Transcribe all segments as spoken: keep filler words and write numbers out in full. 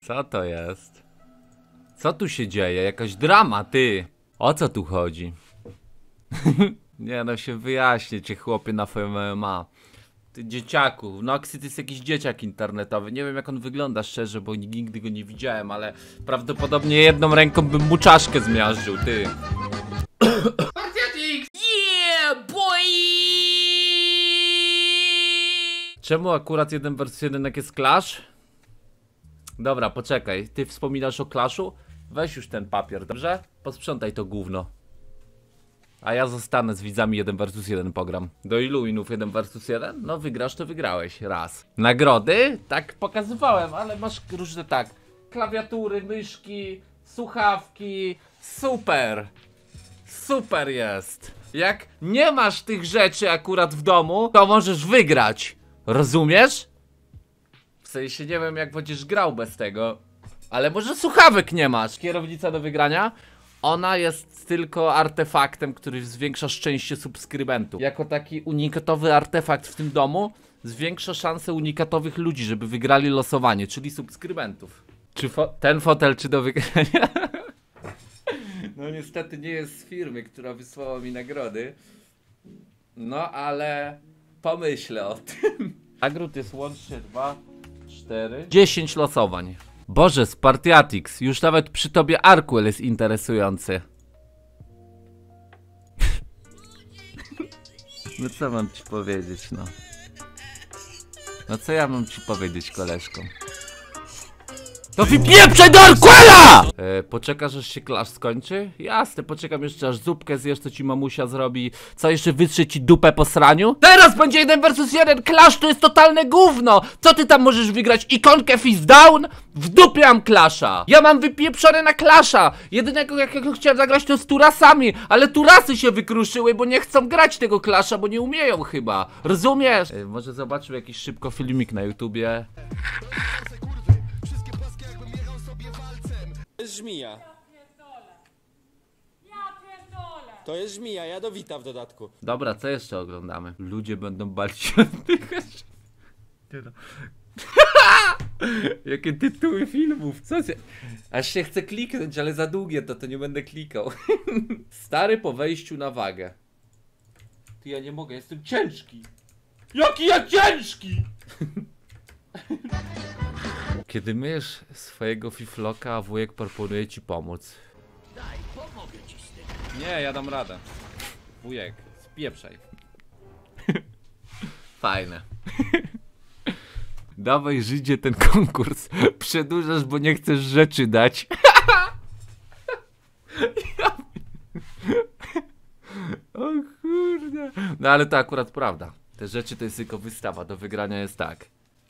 Co to jest? Co tu się dzieje? Jakaś drama, ty! O co tu chodzi? Nie no, się wyjaśnię cię, chłopie, na F M M A. Ty dzieciaku, Noxy to jest jakiś dzieciak internetowy. Nie wiem jak on wygląda szczerze, bo nigdy go nie widziałem, ale prawdopodobnie jedną ręką bym mu czaszkę zmiażdżył, ty. Yeah, boy! Czemu akurat jeden versus jeden jak jest Clash? Dobra, poczekaj, ty wspominasz o Clashu? Weź już ten papier, dobrze? Posprzątaj to gówno. A ja zostanę z widzami jeden versus jeden pogram. Do ilu winów jeden versus jeden? No wygrasz to wygrałeś, raz. Nagrody? Tak pokazywałem, ale masz różne tak. Klawiatury, myszki, słuchawki. Super. Super jest. Jak nie masz tych rzeczy akurat w domu, to możesz wygrać. Rozumiesz? W sensie nie wiem jak będziesz grał bez tego. Ale może słuchawek nie masz. Kierownica do wygrania? Ona jest tylko artefaktem, który zwiększa szczęście subskrybentów. Jako taki unikatowy artefakt w tym domu zwiększa szanse unikatowych ludzi, żeby wygrali losowanie, czyli subskrybentów. Czy fo ten fotel, czy do wygrania? No niestety nie jest z firmy, która wysłała mi nagrody. No ale pomyślę o tym. Nagród jest łącznie dwa, cztery, dziesięć losowań. Boże, Spartiatix, już nawet przy tobie Arquel jest interesujący. No co mam ci powiedzieć, no. No co ja mam ci powiedzieć, koleżko? To wypieprzaj do Arquela! E, poczekasz aż się Clash skończy? Jasne, poczekam jeszcze aż zupkę zjesz, co ci mamusia zrobi. Co jeszcze wytrze ci dupę po sraniu? Teraz będzie jeden versus jeden, Clash to jest totalne gówno! Co ty tam możesz wygrać? Ikonkę Fist Down? W dupie mam Clasha! Ja mam wypieprzone na Clasha! Jedynego jakiego chciałem zagrać to z Turasami, ale Turasy się wykruszyły, bo nie chcą grać tego Clasha, bo nie umieją chyba. Rozumiesz? E, może zobaczymy jakiś szybko filmik na YouTubie. To jest żmija. To jest żmija, jadowita w dodatku. Dobra, co jeszcze oglądamy? Ludzie będą bali się oddychać. Jakie tytuły filmów, co się... Aż się chcę kliknąć, ale za długie to, to nie będę klikał. Stary po wejściu na wagę. Ty, ja nie mogę, jestem ciężki. Jaki ja ciężki! Kiedy myjesz swojego fifloka, a wujek proponuje ci pomóc. Daj, pomogę ci z tym. Nie, ja dam radę. Wujek, spieprzaj. Fajne. Dawaj Żydzie ten konkurs. Przedłużasz, bo nie chcesz rzeczy dać. O kurde. No ale to akurat prawda. Te rzeczy to jest tylko wystawa. Do wygrania jest tak.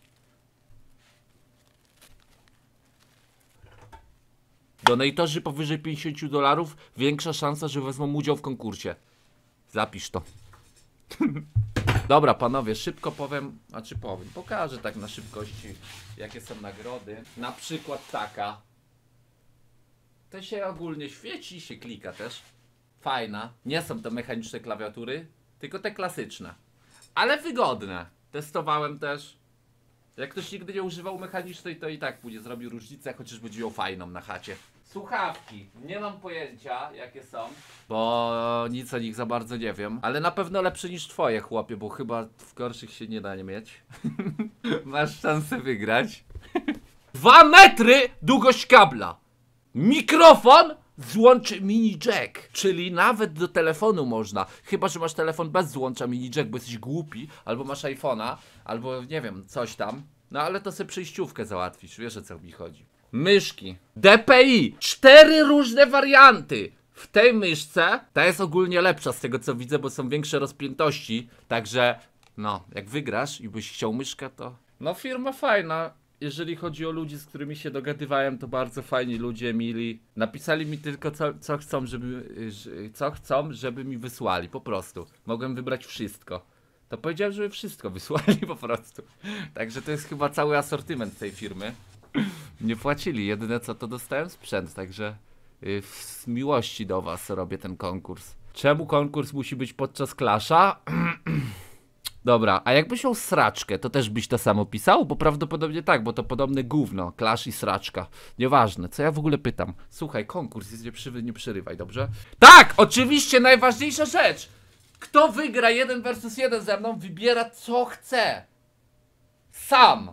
Donatorzy powyżej pięćdziesiąt dolarów, większa szansa, że wezmą udział w konkursie. Zapisz to. Dobra, panowie, szybko powiem, znaczy powiem, pokażę tak na szybkości, jakie są nagrody. Na przykład taka. To się ogólnie świeci, się klika też. Fajna. Nie są to mechaniczne klawiatury, tylko te klasyczne. Ale wygodne. Testowałem też. Jak ktoś nigdy nie używał mechanicznej, to i tak później zrobi różnicę, chociaż będzie ją fajną na chacie. Słuchawki. Nie mam pojęcia, jakie są, bo nic o nich za bardzo nie wiem. Ale na pewno lepsze niż twoje, chłopie, bo chyba w gorszych się nie da nie mieć. Masz szansę wygrać. Dwa metry długość kabla. Mikrofon złączy mini jack, czyli nawet do telefonu można. Chyba że masz telefon bez złącza mini jack, bo jesteś głupi, albo masz iPhone'a, albo nie wiem, coś tam. No ale to sobie przejściówkę załatwisz, wiesz o co mi chodzi. Myszki D P I, cztery różne warianty. W tej myszce, ta jest ogólnie lepsza z tego co widzę, bo są większe rozpiętości. Także no, jak wygrasz i byś chciał myszkę, to no firma fajna. Jeżeli chodzi o ludzi, z którymi się dogadywałem, to bardzo fajni ludzie, mili. Napisali mi tylko co, co chcą, żeby co chcą, żeby mi wysłali, po prostu. Mogłem wybrać wszystko. To powiedziałem, żeby wszystko wysłali po prostu. Także to jest chyba cały asortyment tej firmy. Nie płacili, jedyne co to dostałem sprzęt, także yy, z miłości do was robię ten konkurs. Czemu konkurs musi być podczas Clasha? Dobra, a jakbyś miał sraczkę, to też byś to samo pisał? Bo prawdopodobnie tak, bo to podobne gówno. Clash i sraczka. Nieważne, co ja w ogóle pytam? Słuchaj, konkurs jest, nie, przy, nie przerywaj, dobrze? Tak, oczywiście najważniejsza rzecz! Kto wygra jeden versus jeden ze mną, wybiera co chce. Sam.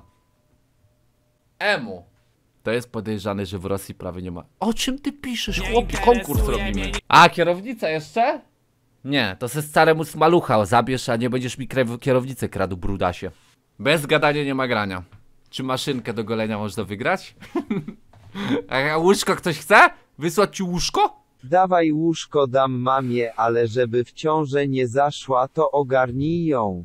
Emu. To jest podejrzane, że w Rosji prawie nie ma. O czym ty piszesz, chłopie? Konkurs robimy. A, kierownica jeszcze? Nie, to se staremu smalucha zabierz, a nie będziesz mi kierownicę kradł, brudasie. Bez gadania nie ma grania. Czy maszynkę do golenia można wygrać? A łóżko ktoś chce? Wysłać ci łóżko? Dawaj łóżko dam mamie, ale żeby w ciążę nie zaszła, to ogarnij ją.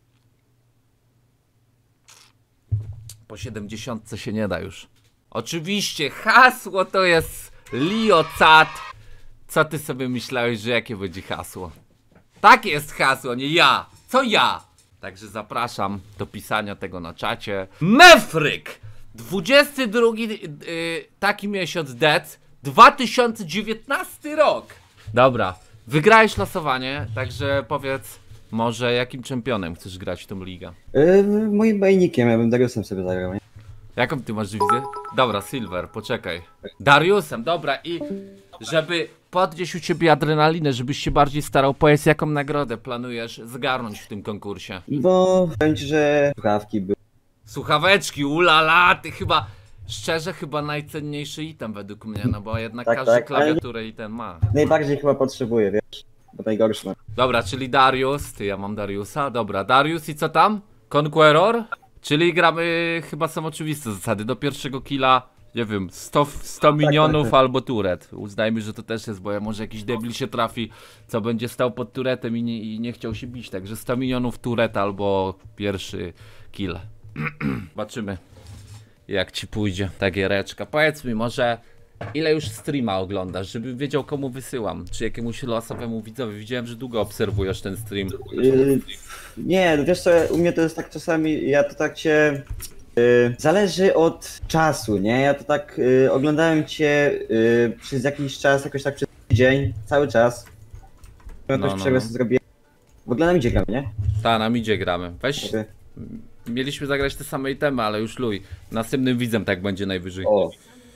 Po siedemdziesiątce się nie da już. Oczywiście, hasło to jest Liocat. Co ty sobie myślałeś, że jakie będzie hasło? Takie jest hasło, nie ja. Co ja? Także zapraszam do pisania tego na czacie. Mefryk! dwudziesty drugi yy, taki miesiąc dead. dwa tysiące dziewiętnasty rok. Dobra, wygrałeś losowanie, także powiedz może jakim czempionem chcesz grać w tą ligę? Yy, moim mainnikiem, ja bym Dariusem sobie zagrał, nie? Jaką ty masz wizję? Dobra, Silver, poczekaj. Dariusem, dobra, i żeby podnieść u ciebie adrenalinę, żebyś się bardziej starał, powiedz jaką nagrodę planujesz zgarnąć w tym konkursie. Bo powiem ci, że słuchawki były. Słuchaweczki, ulala, ty chyba, szczerze chyba najcenniejszy item według mnie, no bo jednak Tak, każdy tak, klawiaturę i ten ma. Najbardziej chyba potrzebuję, wiesz? Bo najgorszy ma. Dobra, czyli Darius, ty ja mam Dariusa, dobra, Darius i co tam? Conqueror? Czyli gramy, chyba są oczywiste zasady, do pierwszego killa, nie wiem, sto, sto minionów tak, tak. albo turet. Uznajmy, że to też jest, bo ja może jakiś debil się trafi, co będzie stał pod turetem i nie, i nie chciał się bić, także sto milionów turet albo pierwszy kill. Zobaczymy, jak ci pójdzie ta giereczka. Powiedz mi może, ile już streama oglądasz, żebym wiedział komu wysyłam, czy jakiemuś losowemu widzowi. Widziałem, że długo obserwujesz ten stream. Yy, nie, no wiesz co, u mnie to jest tak czasami, ja to tak cię... Yy, zależy od czasu, nie? Ja to tak yy, oglądałem cię yy, przez jakiś czas, jakoś tak przez tydzień, cały czas. Jakoś No, no, przegłos no. zrobiłem. W ogóle na midzie gram, nie? Ta, na midzie gramy. Weź, Okej. mieliśmy zagrać te same itemy, ale już luj. Następnym widzem tak będzie najwyżej. O,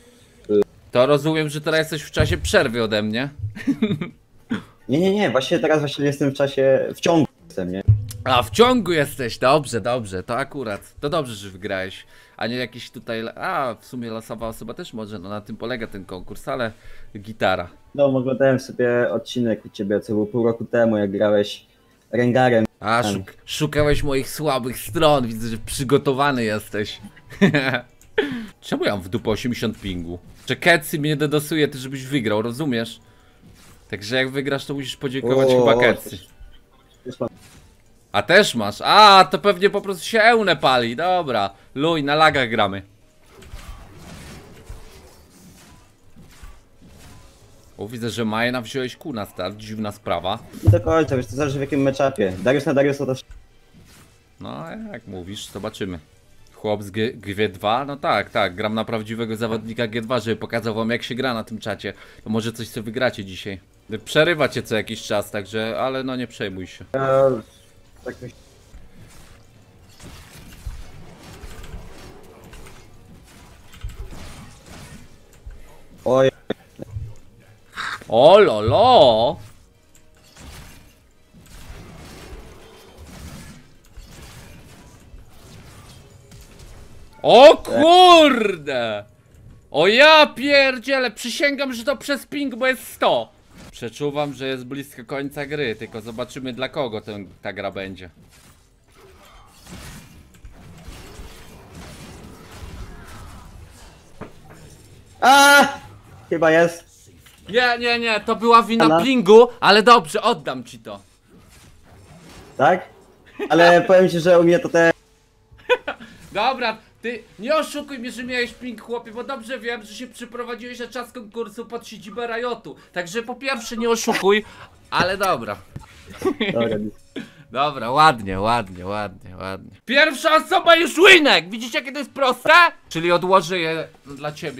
To rozumiem, że teraz jesteś w czasie przerwy ode mnie. nie, nie, nie, właśnie teraz właśnie jestem w czasie, w ciągu jestem, nie? A, w ciągu jesteś, dobrze, dobrze, to akurat. To dobrze, że wygrałeś. A nie jakiś tutaj, a w sumie losowa osoba też może, no na tym polega ten konkurs, ale gitara. No, oglądałem sobie odcinek u ciebie, co był pół roku temu, jak grałeś Rengarem. A, szuk szukałeś moich słabych stron, widzę, że przygotowany jesteś. Czemu ja mam w dupę osiemdziesiąt pingu? Że Ketsy mnie dedosuje, ty żebyś wygrał, rozumiesz? Także jak wygrasz, to musisz podziękować O, chyba o, Ketsy. Już mam. A też masz? A, to pewnie po prostu się ełnę pali, dobra. Luj, na lagach gramy. O, widzę, że Majena wziąłeś ku na start, dziwna sprawa. Nie do końca, wiesz, to zależy w jakim meczapie. Darius na Dariusa to... No, jak mówisz, zobaczymy. Chłop z G G dwa? No tak, tak, gram na prawdziwego zawodnika G dwa, żeby pokazał wam jak się gra na tym czacie. To może coś sobie wygracie dzisiaj. Przerywa cię co jakiś czas, także, ale no nie przejmuj się. Ja... Tak myślę. Oj, O lolo! O kurde! O ja pierdzielę, przysięgam, że to przez ping, bo jest sto. Przeczuwam, że jest blisko końca gry, tylko zobaczymy dla kogo ten, ta gra będzie. a, chyba jest. Nie, nie, nie, to była wina Ala? pingu, ale dobrze, oddam ci to. Tak? Ale powiem ci, że u mnie to te... Dobra, ty nie oszukuj mnie, że miałeś ping, chłopie, bo dobrze wiem, że się przyprowadziłeś na czas konkursu pod siedzibę Riotu. Także po pierwsze nie oszukuj, ale dobra. Dobra, Dobra, ładnie, ładnie, ładnie, ładnie. Pierwsza osoba już winek! Widzicie jakie to jest proste? Czyli odłożę je dla ciebie.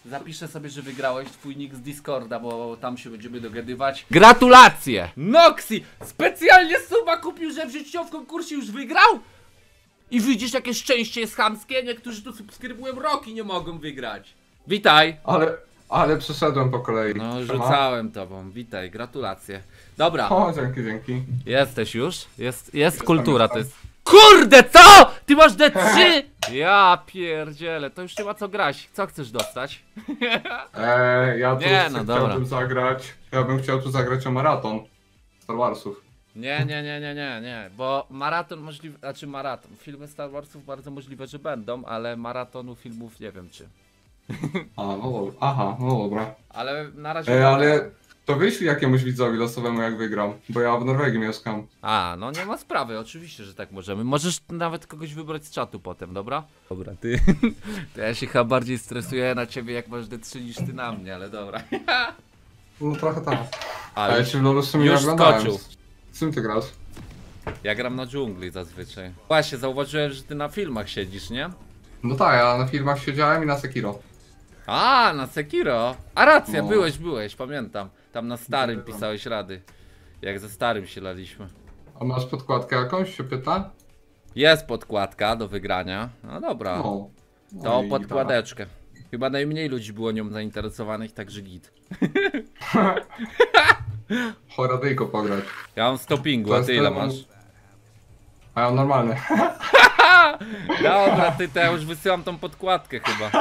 Zapiszę sobie, że wygrałeś twój nick z Discorda, bo tam się będziemy dogadywać. Gratulacje! Noxy specjalnie suba kupił, że w życiu w konkursie już wygrał? I widzisz, jakie szczęście jest chamskie? Niektórzy tu subskrybują rok i nie mogą wygrać. Witaj! Ale, ale przeszedłem po kolei. No, Siema. rzucałem tobą. Witaj, gratulacje. Dobra, O, dzięki, dzięki. jesteś już? Jest, jest kultura, to jest... Kurde, co?! Ty masz D trzy?! Ja pierdzielę, to już nie ma co grać. Co chcesz dostać? Eee, ja tu Nie, chcę- no dobra. chciałbym zagrać. Ja bym chciał tu zagrać o maraton Star Warsów. Nie, nie, nie, nie, nie, nie, bo maraton możliwy, znaczy maraton, filmy Star Warsów bardzo możliwe, że będą, ale maratonu filmów nie wiem czy. A, no dobra. Aha, no dobra. Ale na razie... Eee, ale to wyślij jakiemuś widzowi losowemu jak wygram, bo ja w Norwegii mieszkam. A, no nie ma sprawy, oczywiście, że tak możemy. Możesz nawet kogoś wybrać z czatu potem, dobra? Dobra, ty. To ja się chyba bardziej stresuję na ciebie jak masz D trzy niż ty na mnie, ale dobra. No trochę tak. A, A ja już, ci w LoLu w sumie już nie oglądałem. skoczył. Z czym ty grasz? Ja gram na dżungli zazwyczaj. Właśnie, zauważyłem, że ty na filmach siedzisz, nie? No tak, ja na filmach siedziałem i na Sekiro. A, na Sekiro. A racja, No. byłeś, byłeś, pamiętam. Tam na starym Pamiętam. pisałeś rady. Jak ze starym się laliśmy. A masz podkładkę jakąś, się pyta? Jest podkładka do wygrania. No dobra, No. to No i podkładeczkę. Chyba najmniej ludzi było nią zainteresowanych, także git. tak. Choradyjko pograć. Ja mam stoppingu, To a jest ty ile telefon- masz? A ja normalny. Dobra, ty to ja już wysyłam tą podkładkę chyba.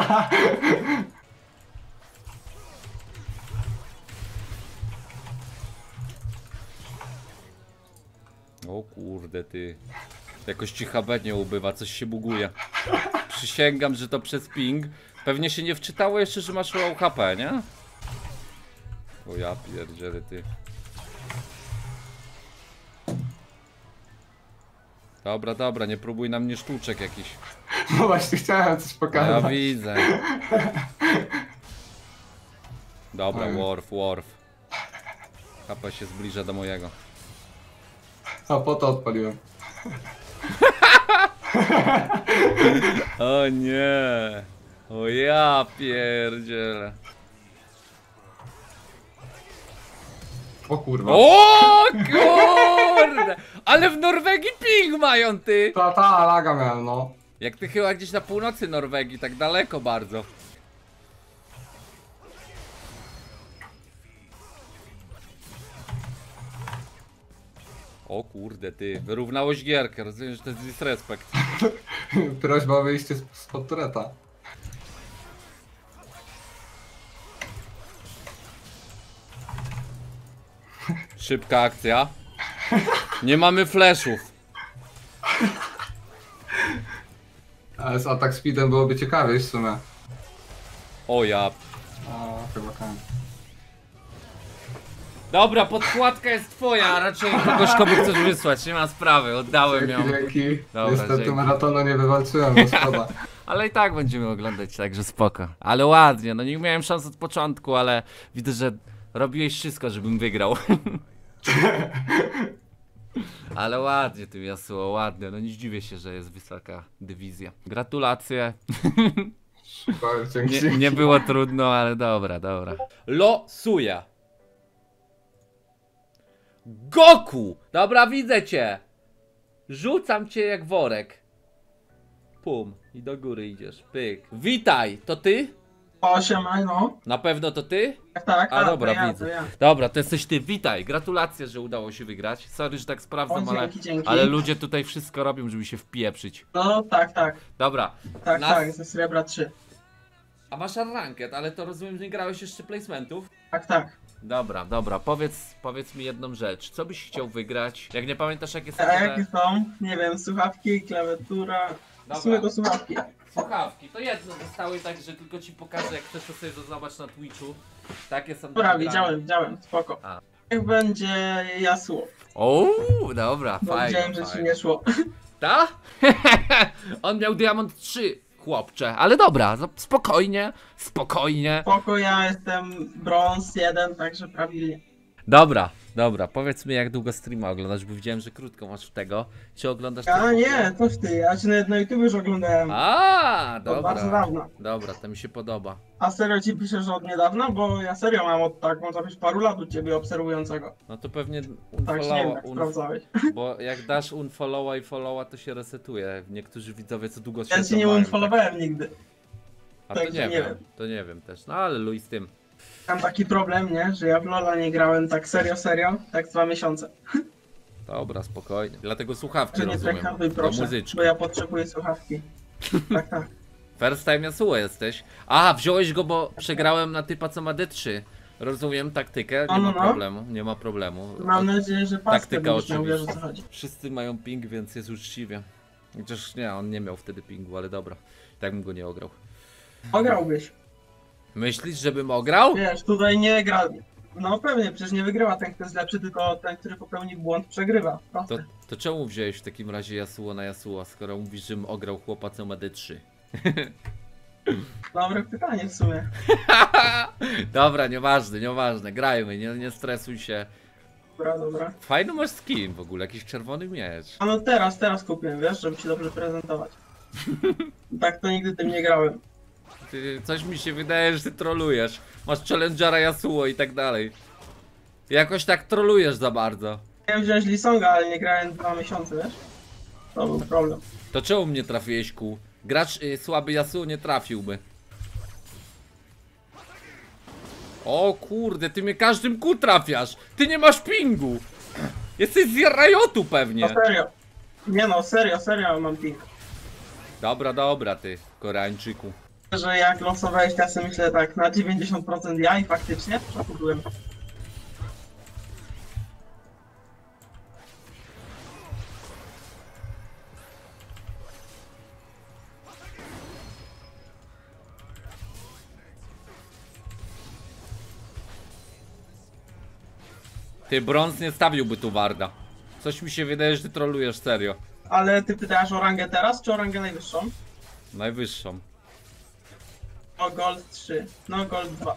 O kurde ty. Jakoś ci H B nie ubywa, coś się buguje. Przysięgam, że to przez ping. Pewnie się nie wczytało jeszcze, że masz low H P, nie? O ja pierdzielę ty. Dobra, dobra, nie próbuj na mnie sztuczek jakiś. No właśnie chciałem coś Ja pokazać. widzę. Dobra, Oj. Worf, Worf. H P się zbliża do mojego. A po to odpaliłem. O nie. O ja pierdzielę. O kurwa. O kurde! Ale w Norwegii ping mają ty! Ta, ta, laga miałem, no. Jak ty chyba gdzieś na północy Norwegii, tak daleko bardzo. O kurde ty, wyrównałeś gierkę, rozumiem, że to jest disrespect. Prośba o wyjście z- spod tureta. Szybka akcja. Nie mamy flashów. Ale z atak speedem byłoby ciekawie w sumie. O ja. A, chyba tak. Dobra, podkładka jest twoja, a raczej kogoś komu chcesz wysłać, nie ma sprawy, oddałem ją. Dzięki, dzięki. Dobra, Niestety dzięki. maratonu nie wywalczyłem, bo szkoda. Ale i tak będziemy oglądać, także spoko. Ale ładnie, no nie miałem szans od początku, ale widzę, że robiłeś wszystko, żebym wygrał. Ale ładnie ty Yasuo, ładnie, no nie zdziwię się, że jest wysoka dywizja. Gratulacje. Super, dzięki. Nie, nie było trudno, ale dobra, dobra. Losuję. Goku! Dobra, widzę cię. Rzucam cię jak worek. Pum. I do góry idziesz. Pyk. Witaj, to ty? Osiem, no. Na pewno to ty? Tak, tak. A dobra, to ja, widzę. to ja. Dobra, to jesteś ty. Witaj. Gratulacje, że udało się wygrać. Sorry, że tak O, sprawdzam, ale, dzięki, dzięki. ale ludzie tutaj wszystko robią, żeby się wpieprzyć. No, tak, tak. Dobra. Tak, Nas- tak, ze srebra trzy. A masz ranket, ale to rozumiem, że nie grałeś jeszcze placementów? Tak, tak. Dobra, dobra, powiedz, powiedz mi jedną rzecz. Co byś chciał wygrać? Jak nie pamiętasz, jakie są A te jakie są? Nie wiem, słuchawki, klawiatura. W sumie to słuchawki. słuchawki? To jedno zostały, tak, że tylko ci pokażę, jak chcesz to sobie zobacz na Twitchu. Takie są do Dobra, wygrania. widziałem, widziałem, spoko. A. Niech będzie Yasuo. O, dobra, Bo fajnie. widziałem, że ci fajnie. nie szło. Ta? On miał diamont trzy, chłopcze, ale dobra, no, spokojnie, spokojnie. Spoko, ja jestem brąz jeden, także prawidłnie. Dobra, dobra, powiedz mi jak długo streama oglądasz, bo widziałem, że krótko masz w tego. Czy oglądasz... A tylko- nie, toż ty, ja cię nawet na YouTube już oglądałem. A, Od bardzo dobra. dawna. Dobra, to mi się podoba. A serio ci piszesz od niedawna? Bo ja serio mam od tak, może być paru lat u ciebie obserwującego. No to pewnie Tak, nie wiem unfollowa, jak unf sprawdzałeś. bo jak dasz unfollowa i followa, to się resetuje. Niektórzy widzowie co długo się Ja cię nie mają, unfollowałem nigdy. tak. A to także nie, nie wiem, wiem. to nie wiem też. No ale luj z tym. Mam taki problem, nie? Że ja w Lola nie grałem tak serio, serio, tak dwa miesiące. Dobra, spokojnie. Dlatego słuchawki Że nie rozumiem. traktuj Do proszę, muzyczki. bo ja potrzebuję słuchawki. Tak, tak. First time Yasuo jesteś. A, wziąłeś go, bo przegrałem na typa co ma D trzy. Rozumiem taktykę, nie No, ma no, no. problemu, nie ma problemu. Mam nadzieję, że paskę Taktyka będziesz miał, wiesz o oczywiście. co chodzi. Wszyscy mają ping, więc jest uczciwie. Chociaż nie, on nie miał wtedy pingu, ale dobra. Tak bym go nie ograł. Ograłbyś. Myślisz, żebym ograł? Wiesz, tutaj nie gra. No pewnie, przecież nie wygrywa ten, kto jest lepszy, tylko ten, który popełni błąd, przegrywa. To, Proste. to czemu wziąłeś w takim razie Yasuo na Yasuo, skoro mówisz, żebym ograł chłopa co ma D trzy? Dobre pytanie w sumie. Dobra, nieważne, nieważne, grajmy, nie, nie stresuj się. Dobra, dobra. Fajny masz skin w ogóle, jakiś czerwony miecz. A no teraz, teraz kupiłem, wiesz, żeby się dobrze prezentować. Tak to nigdy tym nie grałem. Ty, coś mi się wydaje, że ty trolujesz. Masz challengera Yasuo i tak dalej. Jakoś tak trolujesz za bardzo. Chciałem wziąć Lisonga, ale nie grałem dwa miesiące, wiesz? To był problem. To czemu mnie trafiłeś ku? Gracz y, słaby Yasuo nie trafiłby. O kurde, ty mnie każdym ku trafiasz. Ty nie masz pingu. Jesteś z Riotu pewnie. No serio. Nie no, serio, serio mam ping. Dobra, dobra ty, Koreańczyku. Że jak losowałeś, to ja sobie myślę tak, na dziewięćdziesiąt procent ja i faktycznie byłem. Ty, brąz nie stawiłby tu Warda. Coś mi się wydaje, że ty trolujesz serio. Ale ty pytasz o rangę teraz, czy o rangę najwyższą? Najwyższą. O gold trzy, no gold dwa.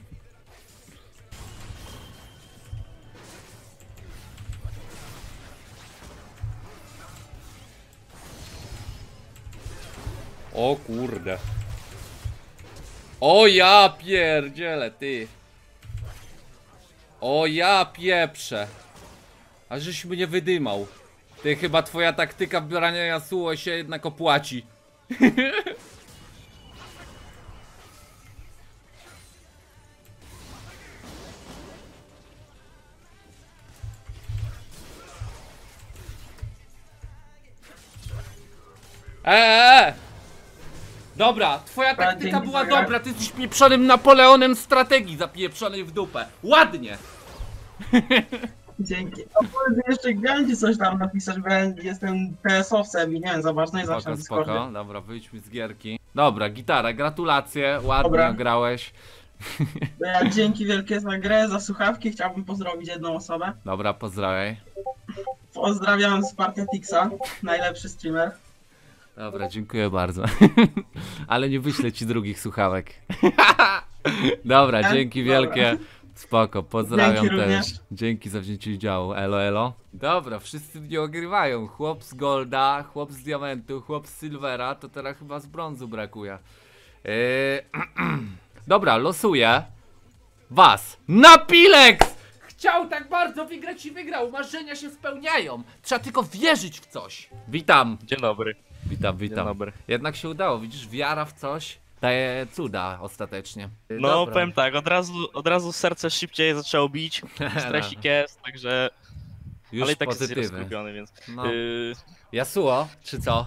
O kurde. O ja pierdzielę, ty. O ja pieprzę. A żeś mnie wydymał. Ty, chyba twoja taktyka brania Yasuo się jednak opłaci. Eee! Dobra, twoja taktyka dzięki była za grę. dobra, ty jesteś pieprzonym Napoleonem strategii zapieprzonej w dupę. Ładnie! Dzięki. A powiedz mi jeszcze, chciałem ci coś tam napisać, bo ja jestem T S-owcem i nie wiem, za ważne jest zawsze Spoko, na Discordzie. spoko, dobra, wyjdź mi z gierki. Dobra, gitara, gratulacje, ładnie Dobra. grałeś. To ja dzięki wielkie za grę, za słuchawki, chciałbym pozdrowić jedną osobę. Dobra, pozdrawiaj. Pozdrawiam Spartetixa, najlepszy streamer. Dobra, dziękuję bardzo. Ale nie wyślę ci drugich słuchawek. Dobra, dzięki Dobra. wielkie. Spoko, pozdrawiam Dzięki też. również. Dzięki za wzięcie udziału. Elo, elo. Dobra, wszyscy mnie ogrywają. Chłop z golda, chłop z diamentu, chłop z silvera, to teraz chyba z brązu brakuje. Yy... Dobra, losuję was. Napilex! Chciał tak bardzo wygrać i wygrał. Marzenia się spełniają. Trzeba tylko wierzyć w coś. Witam. Dzień dobry. Witam, witam. Dzień dobry. Jednak się udało, widzisz, wiara w coś daje cuda ostatecznie. No Dobra. powiem tak, od razu, od razu serce szybciej zaczęło bić, stresik jest, także... Już ale i tak jest pozytywy. rozkupiony, więc... No. Yy, Yasuo, czy co?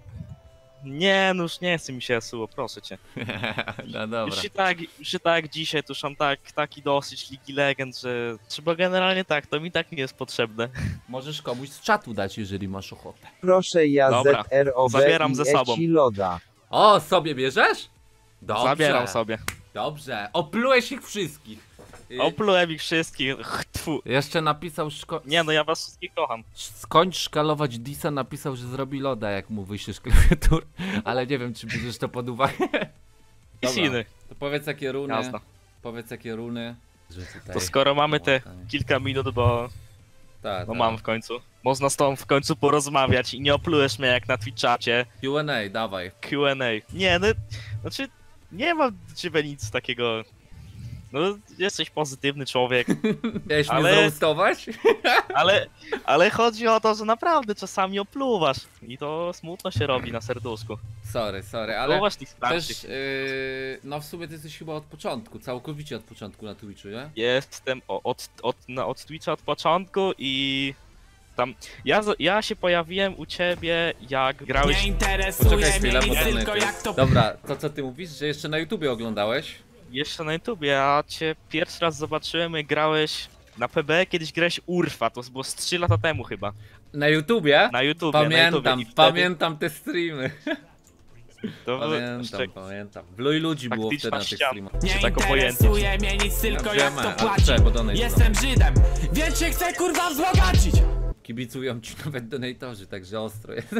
nie, no już nie chce mi się Yasuo, proszę cię. No dobra. Już i tak, już i tak dzisiaj, to już mam tak, taki dosyć Ligi Legend, że... Trzeba generalnie tak, to mi tak nie jest potrzebne. Możesz komuś z czatu dać, jeżeli masz ochotę. Proszę ja Dobra, Z R O B zabieram i ze sobą. Eci Loda. O, sobie bierzesz? Dobrze. Zabieram sobie. Dobrze, oplułeś ich wszystkich. Y, Oplułem ich wszystkich, tfu. Jeszcze napisał, szko... Nie no, ja was wszystkich kocham. skończ szkalować Disa, napisał, że zrobi loda, jak mu wyślesz klawiatur. Ale nie wiem, czy bierzesz to pod uwagę. I siny. To powiedz jakie runy, Jasne. powiedz jakie runy, Że tutaj... To skoro mamy te Łatanie. kilka minut, bo Tak, no tak. mam w końcu. Można z tobą w końcu porozmawiać i nie oplujesz mnie jak na Twitchacie. Q and A, dawaj. Q and A. Nie, no, znaczy, nie mam do ciebie nic takiego. No, jesteś pozytywny człowiek, Miałeś Ale- mnie zroastować? ale, ale chodzi o to, że naprawdę czasami opluwasz. I to smutno się robi na serduszku. Sorry, sorry, ale Opluwasz tych starszych. też, yy, no w sumie ty jesteś chyba od początku, całkowicie od początku na Twitchu, nie? Jestem o- od, od, na, od Twitcha od początku i tam. Ja, z- ja się pojawiłem u ciebie, jak grałeś. Poczekaj chwilę, bo to najpierw. Dobra, to co ty mówisz, że jeszcze na YouTubie oglądałeś? Jeszcze na YouTubie, ja cię pierwszy raz zobaczyłem, jak grałeś na P B, kiedyś grałeś Urfa, to było z trzy lata temu chyba. Na YouTubie? Na YouTubie, na Pamiętam, YouTubie. I wtedy pamiętam te streamy. to było- Pamiętam, jeszcze- pamiętam. W Luj ludzi było Taktyczna wtedy na tych ściana. streamach. Czy tak obojętnie. mnie nic tylko Ja jak wiem, to a płaci. chcę, bo donate Jestem Żydem, więc się chcę kurwa wzbogacić. Kibicują ci nawet donatorzy, także ostro jest.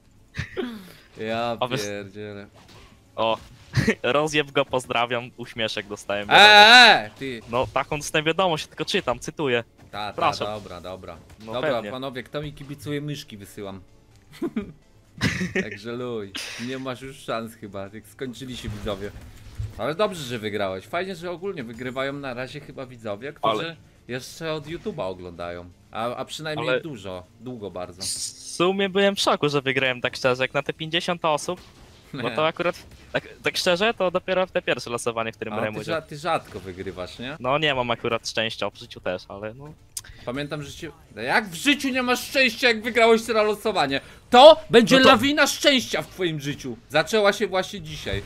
Ja A wy- pierdzielę. O, rozjeb go, pozdrawiam, uśmieszek dostałem. Eee, ty. No taką dostałem wiadomość, tylko czytam, cytuję. Ta, ta, Proszę. dobra, dobra. No dobra, pewnie. panowie, kto mi kibicuje, myszki wysyłam. Także luj, nie masz już szans chyba, jak skończyli się widzowie. Ale dobrze, że wygrałeś. Fajnie, że ogólnie wygrywają na razie chyba widzowie, którzy Ale- jeszcze od YouTube'a oglądają. A, a przynajmniej Ale- dużo, długo bardzo. W sumie byłem w szoku, że wygrałem tak szczerze, jak na te pięćdziesiąt osób. Bo to akurat, tak, tak szczerze, to dopiero w te pierwsze losowanie, w którym A brałem ty, udział. rza- ty rzadko wygrywasz, nie? No nie mam akurat szczęścia, w życiu też, ale no. Pamiętam, że cię... Jak w życiu nie masz szczęścia, jak wygrałeś to losowanie? To będzie No to- lawina szczęścia w twoim życiu. Zaczęła się właśnie dzisiaj.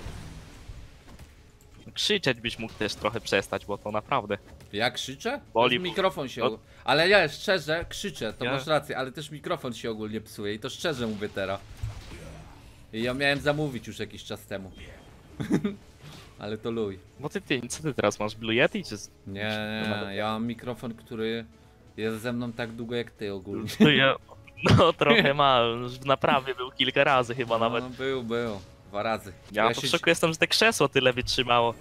Krzyczeć byś mógł też trochę przestać, bo to naprawdę. Ja krzyczę? Boli. Też mikrofon się... No. Ale ja szczerze krzyczę, to Ja- masz rację, ale też mikrofon się ogólnie psuje i to szczerze mówię teraz. I ja miałem zamówić już jakiś czas temu. Ale to luj. Bo ty, ty, co ty teraz masz, Blue Yeti czy... z- Nie, nie, nie, ja mam mikrofon, który jest ze mną tak długo jak ty ogólnie. To ja... No trochę ma, już w naprawie był kilka razy chyba nawet. No, był, był. Dwa razy. Ja, ja w się... szoku jestem, że te krzesło tyle wytrzymało.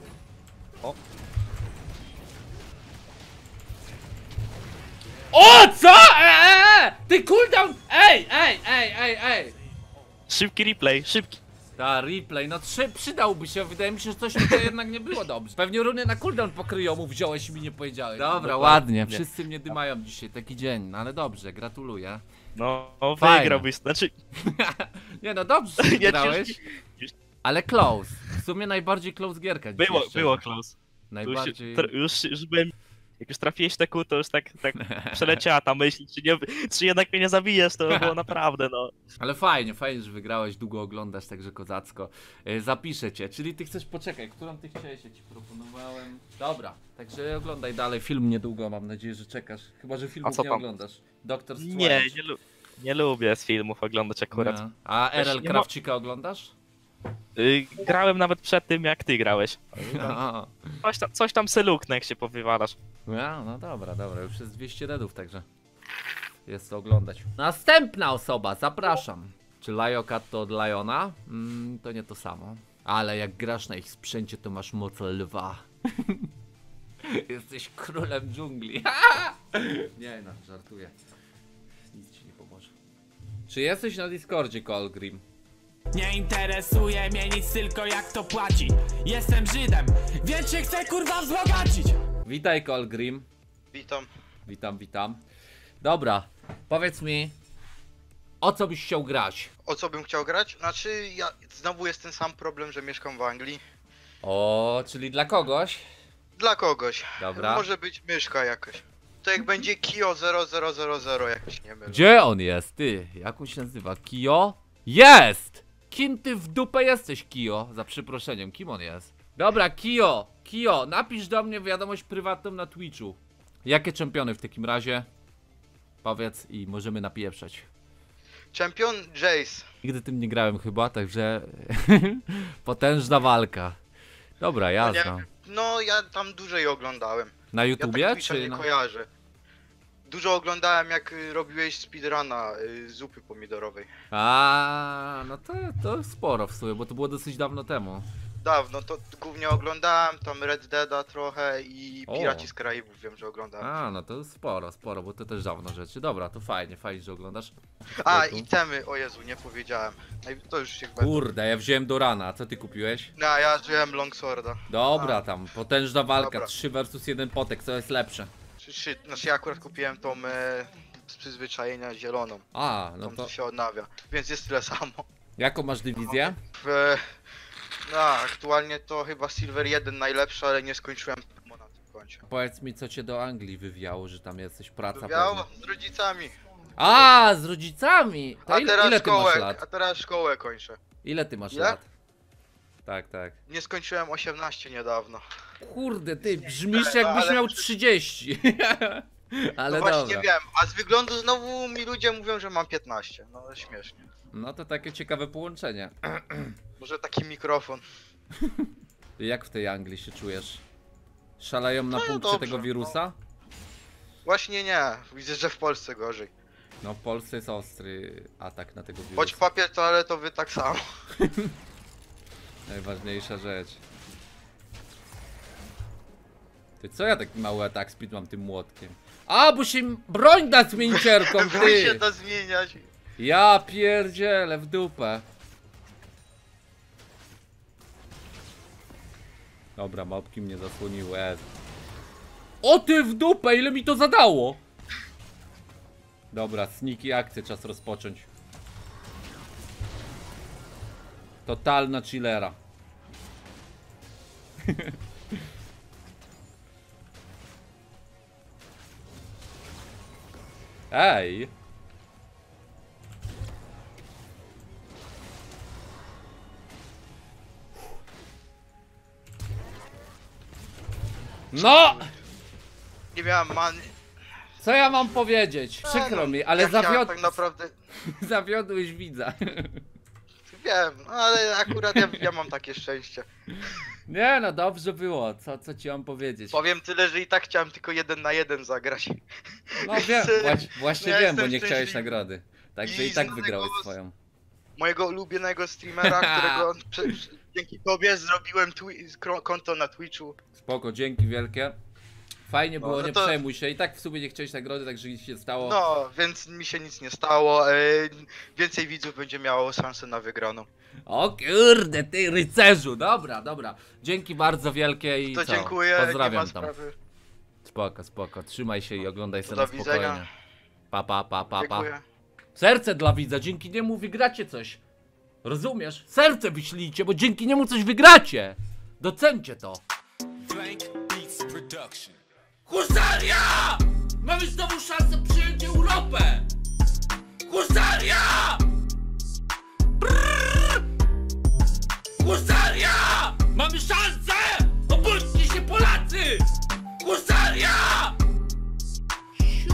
O, co? Eee, ty cooldown! Ej, ej, ej, ej, ej! Szybki replay, szybki. Ta, replay, no trzy, przydałby się, wydaje mi się, że coś tutaj jednak nie było dobrze. Pewnie runy na cooldown pokryjomu wziąłeś i mi nie powiedziałeś. Dobra, ładnie, wszyscy mnie dymają dzisiaj, taki dzień, no ale dobrze, gratuluję. No, no Fajne. wygrałbyś, znaczy... Nie no, dobrze że Nie, wygrałeś, już- ale close. W sumie najbardziej close gierka dzisiaj, Było, szczerze. było close. Tu Najbardziej... Już, tr- już, już byłem... Jak już trafiłeś te kół, to już tak, tak przeleciała ta myśl, czy, nie, czy jednak mnie nie zabijesz, to było naprawdę, no. Ale fajnie, fajnie, że wygrałeś, długo oglądasz, także kozacko. E, zapiszę cię, czyli ty chcesz, poczekaj, którą ty chciałeś, ja ci proponowałem. Dobra, także oglądaj dalej film niedługo, mam nadzieję, że czekasz. Chyba, że filmów co nie tam? oglądasz. Doktor Strange. Nie, nie, lu nie lubię z filmów oglądać akurat. Nie. A R L nie mo- Krawczyka oglądasz? Y, grałem nawet przed tym, jak ty grałeś. No. Coś tam, coś tam se luknę, jak się powywalasz. Ja, no dobra, dobra, już jest dwieście redów, także jest to oglądać. Następna osoba, zapraszam. Czy Liokat to od Liona? Mm, to nie to samo. Ale jak grasz na ich sprzęcie, to masz moc lwa. Jesteś królem dżungli. Nie no, żartuję. Nic ci nie pomoże. Czy jesteś na Discordzie, Colgrim? Nie interesuje mnie nic tylko jak to płaci. Jestem Żydem, więc się chcę kurwa wzbogacić. Witaj, Colgrim. Witam. Witam, witam. Dobra, powiedz mi, o co byś chciał grać? O co bym chciał grać? Znaczy, ja znowu jest ten sam problem, że mieszkam w Anglii. O, czyli dla kogoś? Dla kogoś. Dobra. Może być myszka jakaś. To jak będzie Kio zero zero zero zero jakoś, nie wiem. Gdzie on jest? Ty, jak on się nazywa? Kio? Jest! Kim ty w dupę jesteś, Kio? Za przeproszeniem, kim on jest? Dobra, Kio, Kio, napisz do mnie wiadomość prywatną na Twitchu. Jakie czempiony w takim razie? Powiedz i możemy napieprzać. Champion Jace. Nigdy tym nie grałem chyba, także potężna walka. Dobra, jazda. Nie, no ja tam dłużej oglądałem. Na Ja YouTubie, tak Twitcha czy nie na... kojarzę. Dużo oglądałem jak y, robiłeś speedruna y, zupy pomidorowej. A, no to, to sporo w sumie, bo to było dosyć dawno temu. dawno, to głównie oglądałem tam Red Deada trochę i O. Piraci z Karaibów wiem, że oglądałem. A, no to sporo, sporo, bo to też dawno rzeczy. Dobra, to fajnie, fajnie, że oglądasz. A, Spoko. i temy, o Jezu, nie powiedziałem. Ej, to już się chyba... Kurde, ja wziąłem do rana, a co ty kupiłeś? No, ja wziąłem Longsworda. Dobra, A. tam, potężna walka, Dobra. trzy versus jeden potek, co jest lepsze? Czy, czy, znaczy ja akurat kupiłem tą e, z przyzwyczajenia zieloną, A, no tą to co się odnawia, więc jest tyle samo. jaką masz dywizję? W, no, aktualnie to chyba Silver jeden najlepszy, ale nie skończyłem na tym koncie. Powiedz mi, co cię do Anglii wywiało, że tam jesteś praca Wywiało pewnie. z rodzicami. A, z rodzicami! To A ile, teraz ile ty masz szkołę, lat? a teraz szkołę kończę. Ile ty masz Ile? lat? Tak, tak. Nie skończyłem osiemnaście niedawno. Kurde, ty brzmisz Ale- jakbyś ale- miał trzydzieści. Ale No właśnie dobra. wiem, a z wyglądu znowu mi ludzie mówią, że mam piętnaście. No śmiesznie. No to takie ciekawe połączenie. Może taki mikrofon. Jak w tej Anglii się czujesz? Szaleją na No, punkcie dobrze, tego wirusa? Właśnie nie, widzę, że w Polsce gorzej. No w Polsce jest ostry atak na tego Choć wirusa. papier toaletowy tak samo. Najważniejsza rzecz. Ty co ja taki mały atak speed mam tym młotkiem? A, bo się broń da zmienicielką, Bój się ty! da zmieniać. Ja pierdzielę w dupę. Dobra, małpki mnie zasłoniły. e. O ty w dupę, ile mi to zadało? Dobra, sneaky akcję czas rozpocząć. Totalna chillera. Ej! No! Nie miałem man. Co ja mam powiedzieć? Przykro mi, ale ja chciałem zawiod... tak naprawdę. zawiodłeś widza. Wiem, no ale akurat ja, ja mam takie szczęście. Nie no, dobrze było. Co, co ci mam powiedzieć? Powiem tyle, że i tak chciałem tylko jeden na jeden zagrać. No wiem, właśnie, właśnie Ja wiem, bo jestem nie chciałeś szczęśliwy. nagrody. Także I i tak znanego wygrałeś was- swoją. Mojego ulubionego streamera, którego prze, prze, dzięki tobie zrobiłem twi- kro- konto na Twitchu. Spoko, dzięki wielkie. Fajnie No, było, no nie to- przejmuj się. I tak w sumie nie chciałeś nagrody, także nic się stało. No, więc mi się nic nie stało. E, więcej widzów będzie miało szansę na wygraną. O kurde, ty rycerzu. Dobra, dobra. Dzięki bardzo wielkie i To co? dziękuję, nie ma Pozdrawiam tam. sprawy. Spoko, spoko. Trzymaj się i oglądaj Do sobie na widzenia. spokojnie. Pa, pa, pa, pa, pa. Dziękuję. Serce dla widza, dzięki niemu wygracie coś. Rozumiesz? Serce wyślijcie, bo dzięki niemu coś wygracie. Docencie to. Husaria! Mamy znowu szansę przyjąć Europę!